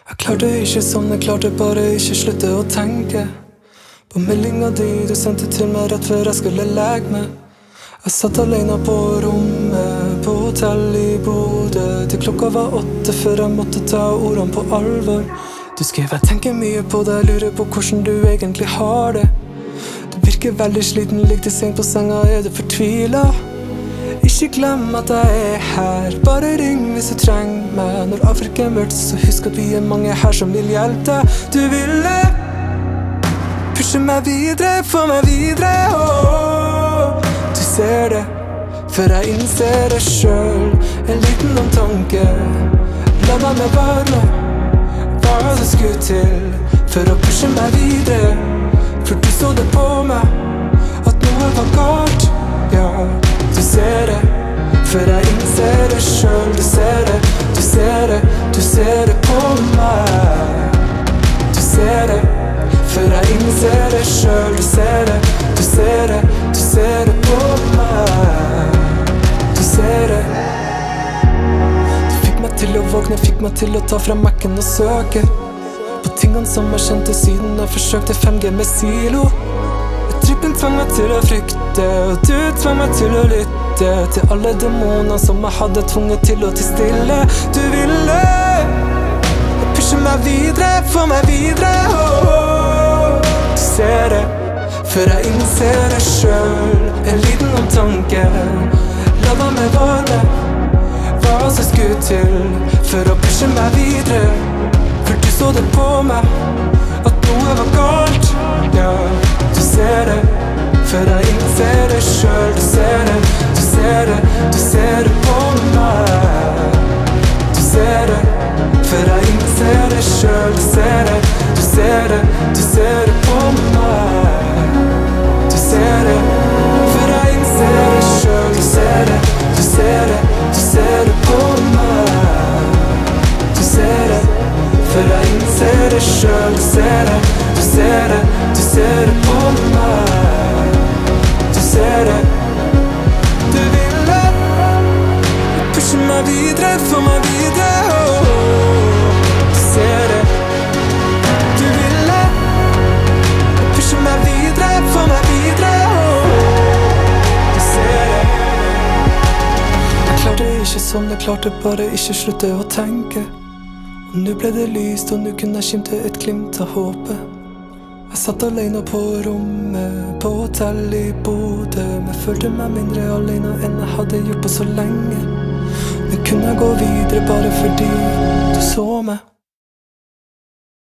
Jeg klarte ikke sånn, jeg klarte bare ikke slutte å tenke på meldingen di du sendte til meg rett før jeg skulle legge meg. Jeg satt alene på rommet på hotell i Bodø til klokka var 8 før jeg måtte ta ordene på alvor. Du skrev jeg tenker mye på deg, lurer på hvordan du egentlig har det. Du virker veldig sliten, ligger til seng på senga, er du fortvilet? Ikke glem at jeg er her, bare ring hvis du trenger meg. Når Afrika er mørkt, så husk at vi er mange her som vil hjelpe deg. Du ville pushe meg videre, få meg videre, Du ser det, før jeg innser det selv. En liten omtanke, la meg med varme. Hva det skulle til for å pushe meg videre? For du så det på meg, at noe var galt, ja. Du ser det, før jeg innser det selv. Du ser det, du ser det, du ser det på meg. Du ser det, før jeg innser det selv. Du ser det, du ser det, du ser det på meg. Du ser det. Du fikk meg til å våkne, fikk meg til å ta frem Mac-en og søke på tingene som jeg kjente siden jeg forsøkte 5G med silo. Trippen tvang meg til å frykte, og du tvang meg til å lytte til alle demoner som jeg hadde tvunget til å tie stille. Du ville pushe meg videre, få meg videre, Du ser det, før jeg innser det selv. En liten omtanke, la meg med varme. Hva som skulle til for å pushe meg videre? For du så det på meg, at noe var galt, ja. Du ser det, før jeg innser det selv. Du ser det, du ser det, du ser det på meg. Du ser det, før jeg innser det selv. Du ser det, du ser det, du ser det på meg. Du ser det, før jeg innser det selv. Du ser det, du ser det, du ser det på meg. Du ser det, før jeg innser det selv. Du ser det, du ser det, du ser det på meg. Du ser det. Du ville pushe meg videre, få meg videre, Du ser det. Du ville pushe meg videre, få meg videre, Du ser det. Jeg klarte ikke sånn, jeg klarte bare ikke slutte å tenke. Og nå ble det lyst, og nå kunne jeg skimte et glimt av håpet. Jeg satt alene på rommet på hotell i Bodø, men følte meg mindre alene enn jeg hadde gjort på så lenge. Nå kunne jeg gå videre bare fordi du så meg.